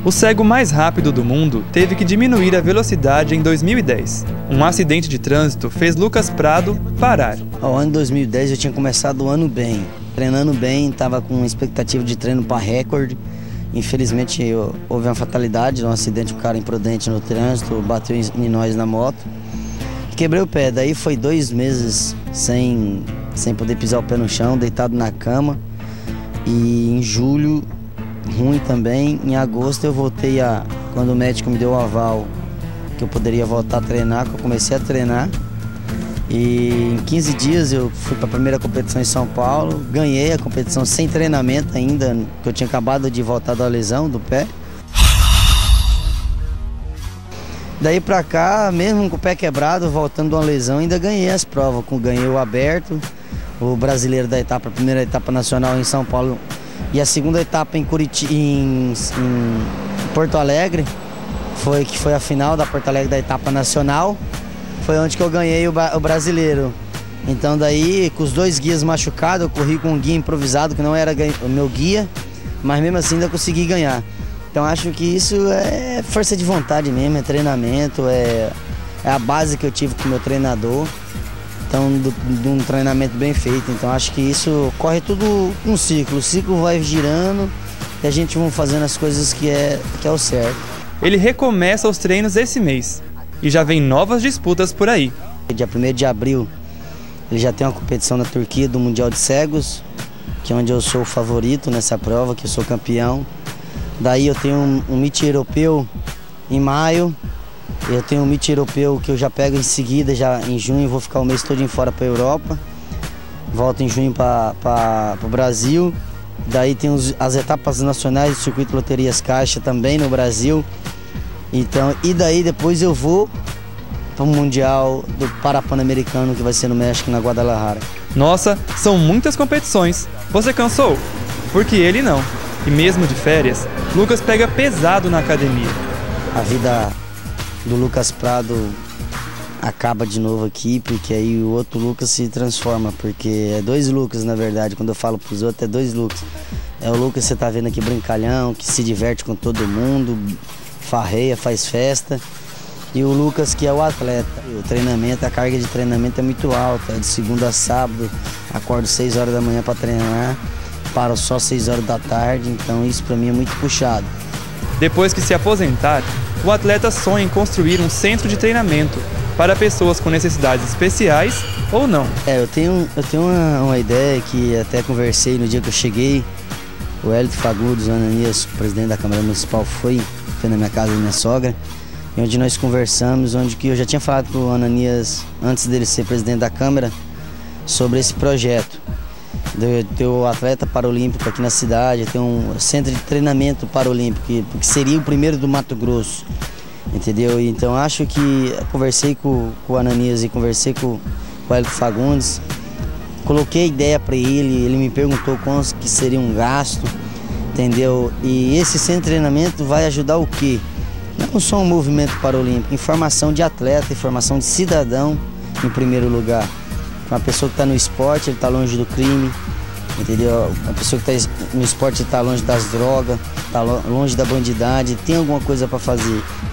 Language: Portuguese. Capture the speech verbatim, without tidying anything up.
O cego mais rápido do mundo teve que diminuir a velocidade em dois mil e dez. Um acidente de trânsito fez Lucas Prado parar. O ano dois mil e dez eu tinha começado o ano bem, treinando bem, estava com expectativa de treino para recorde. Infelizmente eu, houve uma fatalidade, um acidente, um cara imprudente no trânsito, bateu em nós na moto. Quebrei o pé, daí foi dois meses sem, sem poder pisar o pé no chão, deitado na cama. E em julho, ruim também, em agosto eu voltei a, quando o médico me deu o aval que eu poderia voltar a treinar, que eu comecei a treinar. E em quinze dias eu fui para a primeira competição em São Paulo, ganhei a competição sem treinamento ainda, que eu tinha acabado de voltar da lesão do pé. Daí pra cá, mesmo com o pé quebrado, voltando de uma lesão, ainda ganhei as provas. Ganhei o aberto, o brasileiro da etapa, a primeira etapa nacional em São Paulo e a segunda etapa em, Curitiba, em, em Porto Alegre, foi, que foi a final da Porto Alegre da etapa nacional, foi onde que eu ganhei o, o brasileiro. Então daí, com os dois guias machucados, eu corri com um guia improvisado, que não era o meu guia, mas mesmo assim ainda consegui ganhar. Então acho que isso é força de vontade mesmo, é treinamento, é, é a base que eu tive com o meu treinador. Então, de um treinamento bem feito. Então acho que isso corre tudo um ciclo. O ciclo vai girando e a gente vai fazendo as coisas que é, que é o certo. Ele recomeça os treinos esse mês e já vem novas disputas por aí. Dia primeiro de abril ele já tem uma competição na Turquia do Mundial de Cegos, que é onde eu sou o favorito nessa prova, que eu sou campeão. Daí eu tenho um, um meet europeu em maio, eu tenho um meet europeu que eu já pego em seguida, já em junho, vou ficar o mês todo fora para a Europa, volto em junho para o Brasil. Daí tem os, as etapas nacionais do Circuito Loterias Caixa também no Brasil. Então, e daí depois eu vou para o Mundial do Parapan-Americano, que vai ser no México, na Guadalajara. Nossa, são muitas competições. Você cansou? Porque ele não. E mesmo de férias, Lucas pega pesado na academia. A vida do Lucas Prado acaba de novo aqui, porque aí o outro Lucas se transforma, porque é dois Lucas na verdade, quando eu falo pros outros é dois Lucas. É o Lucas que você tá vendo aqui brincalhão, que se diverte com todo mundo, farreia, faz festa. E o Lucas que é o atleta. O treinamento, a carga de treinamento é muito alta, é de segunda a sábado, acordo seis horas da manhã para treinar. Paro só seis horas da tarde, então isso para mim é muito puxado. Depois que se aposentar, o atleta sonha em construir um centro de treinamento para pessoas com necessidades especiais ou não. É, eu tenho, eu tenho uma, uma ideia que até conversei no dia que eu cheguei. O Hélito Fagundes, o Ananias, o presidente da Câmara Municipal, foi, foi na minha casa da minha sogra, e onde nós conversamos, onde que eu já tinha falado com o Ananias, antes dele ser presidente da Câmara, sobre esse projeto. De ter o atleta paralímpico aqui na cidade, ter um centro de treinamento paralímpico, que, que seria o primeiro do Mato Grosso, entendeu? Então acho que conversei com, com o Ananias e conversei com, com o Hélito Fagundes, coloquei a ideia para ele, ele me perguntou quanto que seria um gasto, entendeu? E esse centro de treinamento vai ajudar o quê? Não só um movimento paralímpico, informação de atleta, informação de cidadão em primeiro lugar. Uma pessoa que está no esporte, ele está longe do crime, entendeu? Uma pessoa que está no esporte está longe das drogas, está longe da bandidagem, tem alguma coisa para fazer.